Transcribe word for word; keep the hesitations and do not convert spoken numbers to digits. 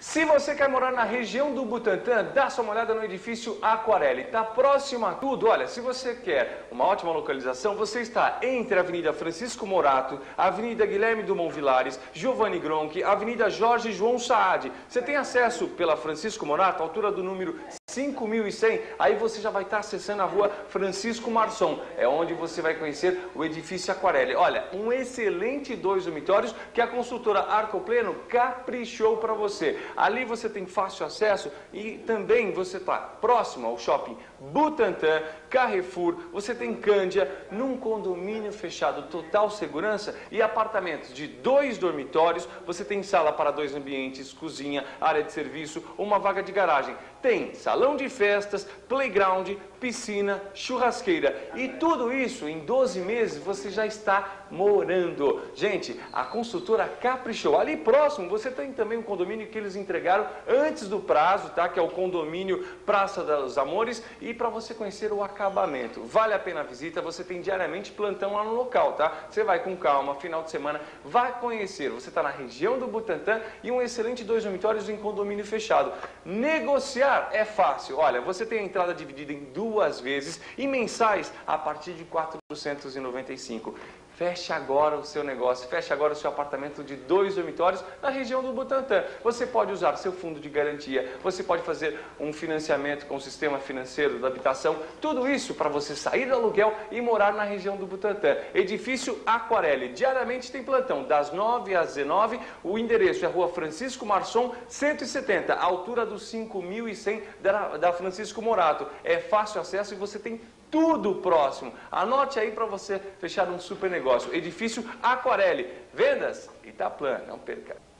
Se você quer morar na região do Butantã, dá só uma olhada no edifício Aquarelli. Está próximo a tudo. Olha, se você quer uma ótima localização, você está entre a Avenida Francisco Morato, a Avenida Guilherme Dumont Vilares, Giovanni Gronchi, a Avenida Jorge João Saad. Você tem acesso pela Francisco Morato, altura do número cinco mil e cem, aí você já vai estar acessando a rua Francisco Marçom. É onde você vai conhecer o edifício Aquarelli. Olha, um excelente dois dormitórios que a construtora Arcopleno caprichou para você. Ali você tem fácil acesso e também você está próximo ao shopping Butantã, Carrefour, você tem Cândia, num condomínio fechado, total segurança e apartamentos de dois dormitórios, você tem sala para dois ambientes, cozinha, área de serviço, uma vaga de garagem. Tem salão de festas, playground, piscina, churrasqueira e tudo isso em doze meses você já está morando. Gente, a construtora caprichou. Ali próximo você tem também um condomínio que eles entregaram antes do prazo, tá? Que é o condomínio Praça dos Amores, e para você conhecer o acabamento. Vale a pena a visita, você tem diariamente plantão lá no local, tá? Você vai com calma, final de semana, vai conhecer. Você está na região do Butantã e um excelente dois dormitórios em condomínio fechado. Negociar é fácil. Olha, você tem a entrada dividida em duas vezes e mensais a partir de quatrocentos e noventa e cinco reais. Feche agora o seu negócio, feche agora o seu apartamento de dois dormitórios na região do Butantã. Você pode usar seu fundo de garantia, você pode fazer um financiamento com o sistema financeiro da habitação, tudo isso para você sair do aluguel e morar na região do Butantã. Edifício Aquarelli, diariamente tem plantão, das nove às dezenove, o endereço é Rua Francisco Marçom, cento e setenta, altura do cinco mil e cem da, da Francisco Morato. É fácil acesso e você tem tudo próximo. Anote aí para você fechar um super negócio. Edifício Aquarelli. Vendas Itaplan, não perca.